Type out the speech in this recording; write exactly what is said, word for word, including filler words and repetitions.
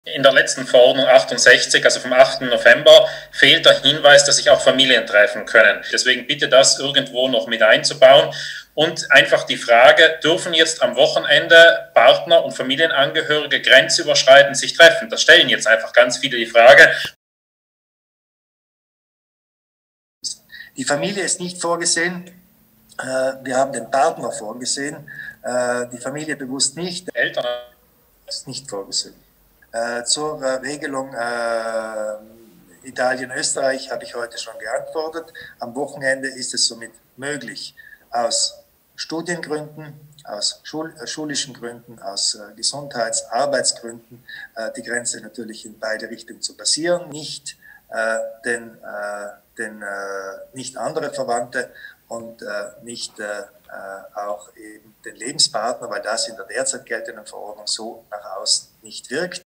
In der letzten Verordnung achtundsechzig, also vom achten November, fehlt der Hinweis, dass sich auch Familien treffen können. Deswegen bitte das irgendwo noch mit einzubauen. Und einfach die Frage, dürfen jetzt am Wochenende Partner und Familienangehörige grenzüberschreitend sich treffen? Das stellen jetzt einfach ganz viele die Frage. Die Familie ist nicht vorgesehen. Wir haben den Partner vorgesehen. Die Familie bewusst nicht. Eltern ist nicht vorgesehen. Äh, zur äh, Regelung äh, Italien-Österreich habe ich heute schon geantwortet. Am Wochenende ist es somit möglich, aus Studiengründen, aus Schul äh, schulischen Gründen, aus äh, Gesundheits-, Arbeitsgründen äh, die Grenze natürlich in beide Richtungen zu passieren. Nicht, äh, den, äh, den, äh, nicht andere Verwandte und äh, nicht äh, auch eben den Lebenspartner, weil das in der derzeit geltenden Verordnung so nach außen nicht wirkt.